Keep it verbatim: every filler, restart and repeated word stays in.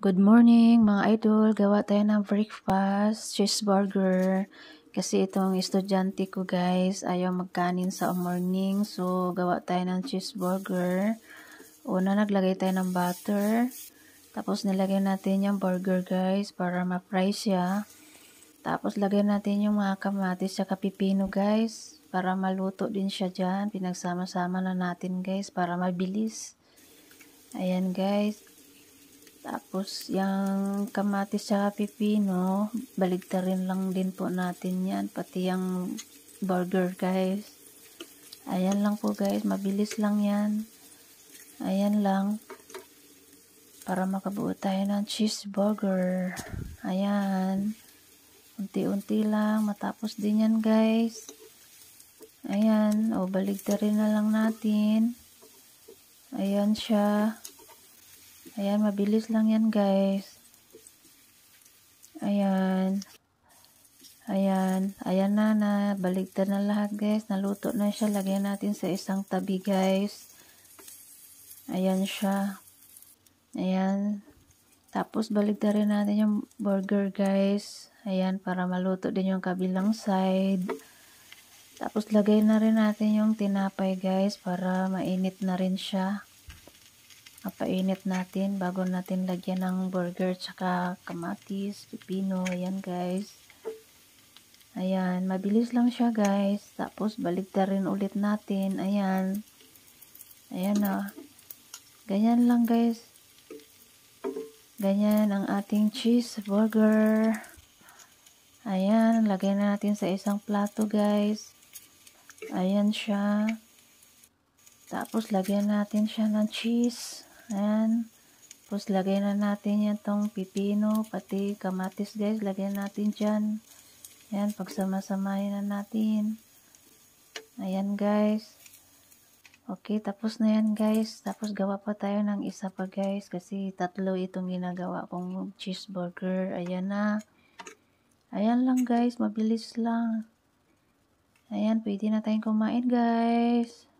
Good morning mga idol, gawa tayo ng breakfast, cheeseburger. Kasi itong estudyante ko guys, ayaw magkanin sa morning. So gawa tayo ng cheeseburger. Una naglagay tayo ng butter. Tapos nilagay natin yung burger guys para ma-fry siya. Tapos lagay natin yung mga kamatis at pipino guys. Para maluto din siya dyan. Pinagsama-sama na natin guys para mabilis. Ayan guys. Tapos, yung kamatis sa pipino, baligtarin lang din po natin yan. Pati yung burger, guys. Ayan lang po, guys. Mabilis lang yan. Ayan lang. Para makabuo tayo ng cheeseburger. Ayan. Unti-unti lang. Matapos din yan, guys. Ayan. O, baligtarin na lang natin. Ayan siya. Ayan, mabilis lang yan guys. Ayan. Ayan. Ayan na, na baligtad na lahat guys. Naluto na siya. Lagyan natin sa isang tabi guys. Ayan siya. Ayan. Tapos baligtarin natin yung burger guys. Ayan, para maluto din yung kabilang side. Tapos lagay na rin natin yung tinapay guys. Para mainit na rin siya. Papainit natin bago natin lagyan ng burger tsaka kamatis, pipino. Ayan guys. Ayan. Mabilis lang siya guys. Tapos baligtarin ulit natin. Ayan. Ayan na. Ganyan lang guys. Ganyan ang ating cheeseburger. Ayan. Lagyan na natin sa isang plato guys. Ayan siya. Tapos lagyan natin siya ng cheese. Ayan. Tapos lagay na natin yan tong pipino, pati kamatis guys. Lagyan natin dyan. Ayan. Pagsama-samahin na natin. Ayan guys. Okay. Tapos na yan guys. Tapos gawa pa tayo ng isa pa guys. Kasi tatlo itong ginagawa kong cheeseburger. Ayan na. Ayan lang guys. Mabilis lang. Ayan. Pwede na tayong kumain guys.